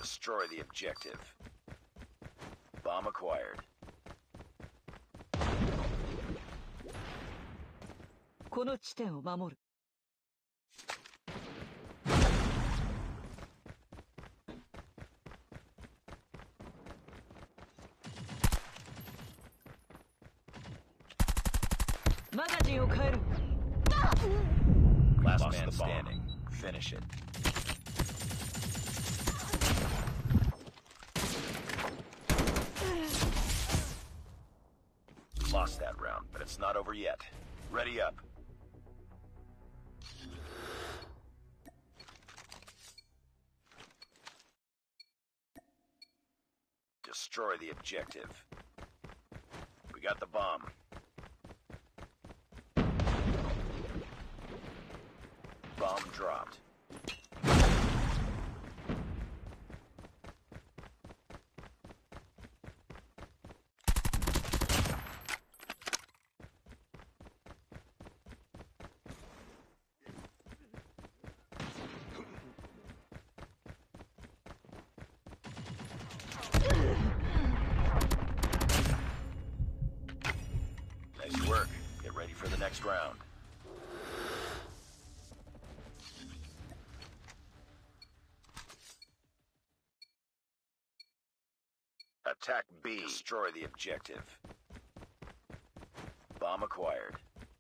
Destroy the objective. Bomb acquired. この地点を守る。マガジンを変える。 Last man standing. Finish it. Lost that round, but it's not over yet. Ready up. Destroy the objective. We got the bomb. Bomb dropped. Nice work. Get ready for the next round. Attack B. Destroy the objective. Bomb acquired.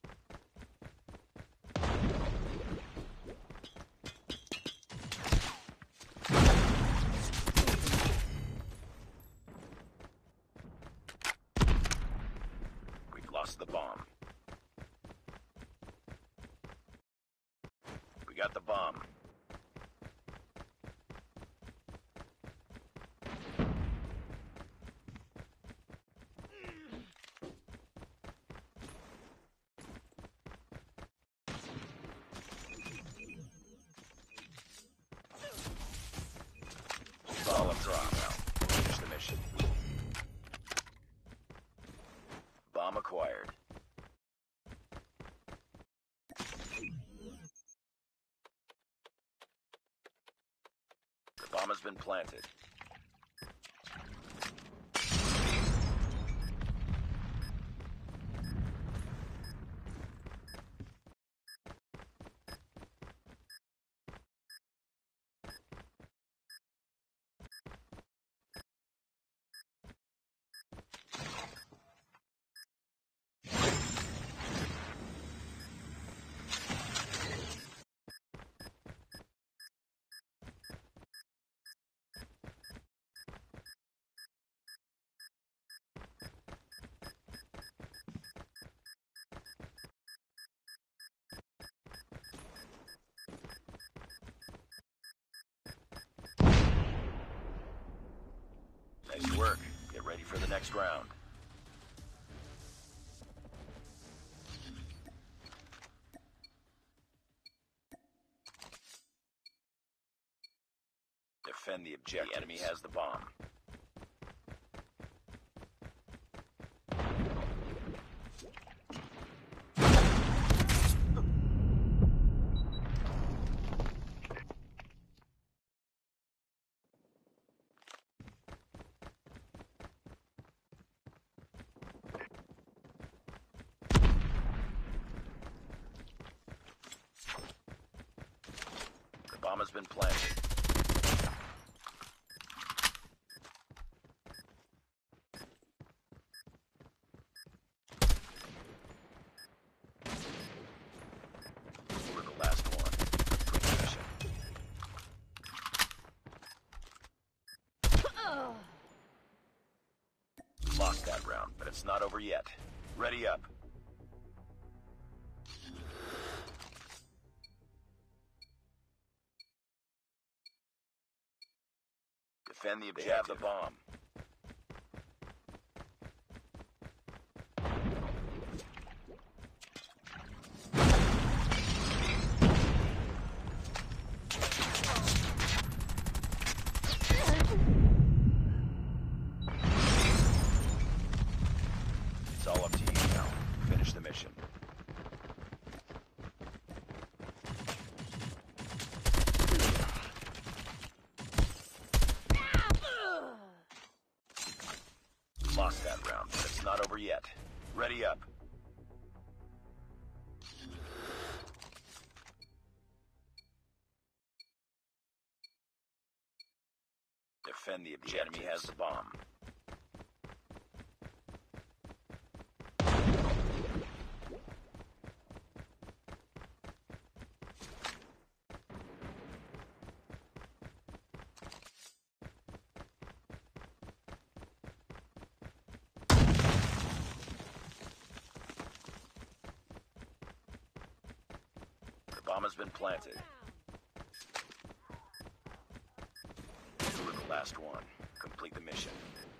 We've lost the bomb. We got the bomb. Solid drop. Finish the mission. Bomb acquired. The bomb has been planted. Nice work. Get ready for the next round. Defend the objective. The enemy has the bomb. The bomb has been planted. We're the last one. Good mission. Lost that round, but it's not over yet. Ready up. Defend the objective. They have the bomb. It's all up to you now. Finish the mission. over yet. Ready up. Defend the objective. The enemy has the bomb. The bomb has been planted. You were the last one. Complete the mission.